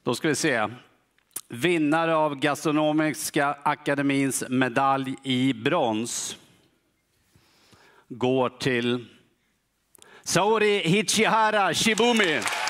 Då ska vi se. Vinnare av Gastronomiska akademins medalj i brons går till Saori Hichihara Shibumi.